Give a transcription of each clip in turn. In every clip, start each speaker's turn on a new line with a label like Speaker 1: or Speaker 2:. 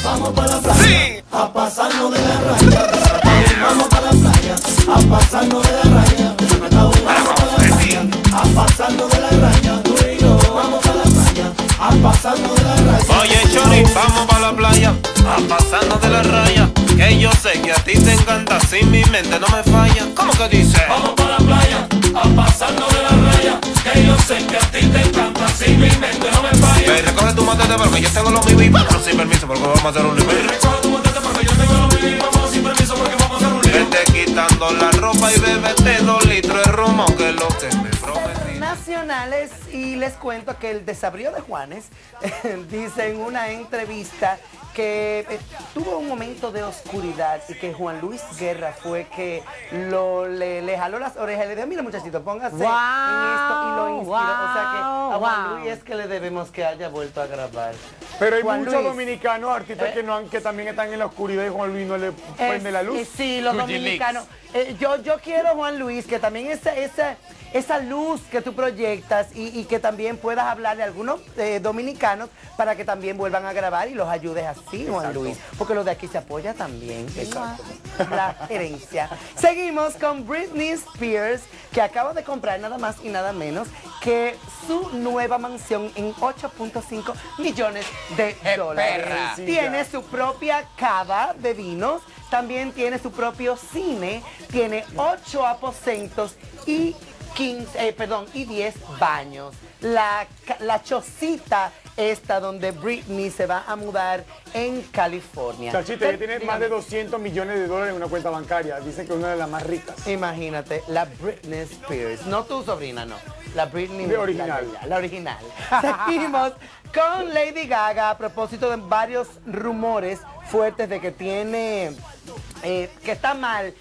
Speaker 1: Vamos para la playa, sí, a pasarnos de la raya. Vamos para la playa, a pasarnos de la raya. Vamos para la playa, a pasarnos de la raya. Tú y yo, vamos para la playa, a pasarnos de la raya.
Speaker 2: Oye, Chori, vamos para la playa, a pasarnos de la raya. Que yo sé que a ti te encanta, si mi mente no me falla. ¿Cómo que dice?
Speaker 1: Vamos para la playa, a pasarnos de la raya. Que yo sé que a ti te encanta, si mi mente no me falla.
Speaker 2: Ve, recoge tu matete porque yo tengo lo mío y vámonos sin permiso porque vamos a hacer un nivel.
Speaker 1: Recoge tu matete porque yo tengo lo mío y vamos sin permiso porque vamos a hacer un nivel.
Speaker 2: Vete quitando la ropa y bébete 2 litros de ron, que es lo que me prometí.
Speaker 3: Nacionales, y les cuento que el desabrío de Juanes dice en una entrevista que tuvo un momento de oscuridad y que Juan Luis Guerra fue que le jaló las orejas y le dijo, mira muchachito, póngase en esto, y lo inspiró. O sea que a Juan Luis es que le debemos que haya vuelto a grabar.
Speaker 4: Pero hay
Speaker 3: Juan
Speaker 4: muchos
Speaker 3: Luis,
Speaker 4: dominicanos, artistas que también están en la oscuridad y Juan Luis no le prende la luz.
Speaker 3: Sí, los dominicanos. Yo quiero, Juan Luis, que también esa luz que tú proyectas y que también puedas hablarle a algunos dominicanos para que también vuelvan a grabar y los ayudes así, Juan Luis. Porque los de aquí se apoya también. Exacto. La gerencia. Seguimos con Britney Spears, que acaba de comprar nada más y nada menos que su nueva mansión en 8.5 millones de dólares. Tiene su propia cava de vinos, también tiene su propio cine, tiene 8 aposentos y 10 baños. La chocita esta donde Britney se va a mudar en California.
Speaker 4: Chachita, ella tiene más de 200 millones de dólares en una cuenta bancaria. Dicen que es una de las más ricas.
Speaker 3: Imagínate, la Britney Spears. No tu sobrina, no. La Britney.
Speaker 4: La original.
Speaker 3: La original. Seguimos con Lady Gaga a propósito de varios rumores fuertes de que tiene... que está mal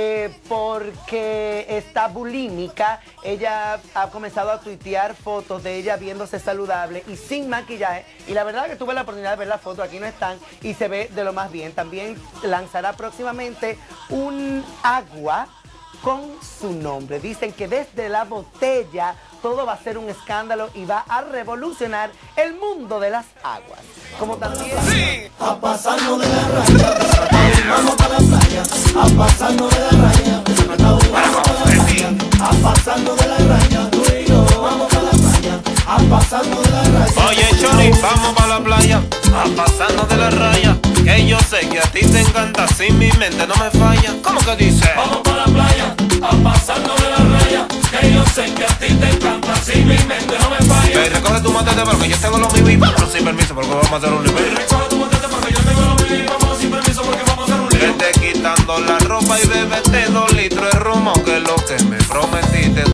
Speaker 3: porque está bulímica. Ella ha comenzado a tuitear fotos de ella viéndose saludable y sin maquillaje, y la verdad que tuve la oportunidad de ver las fotos, aquí no están y se ve de lo más bien. También lanzará próximamente un agua con su nombre. Dicen que desde la botella todo va a ser un escándalo y va a revolucionar el mundo de las aguas. Como también...
Speaker 2: Sí,
Speaker 1: a pasarnos de la raya. Vamos para la playa, a pasarnos de la raya. Vamos para la playa, a pasarnos de la raya. Tú y yo, vamos para la playa, a pasarnos de la raya.
Speaker 2: oye, Chori, vamos para la playa, a pasarnos de la raya. Que yo sé que a ti te encanta, si mi mente no me falla. ¿Cómo que dice?
Speaker 1: Vamos para la playa, a pasarnos de la raya. Que yo sé que a ti te encanta, si mi mente no me falla.
Speaker 2: Ve, recoge tu matete porque yo tengo lo mío y vámonos sin permiso porque vamos a hacer un nivel.
Speaker 1: Recoge tu matete porque yo tengo lo mío y vamos sin permiso porque vamos a hacer un nivel.
Speaker 2: Vete quitando la ropa y bébete 2 litros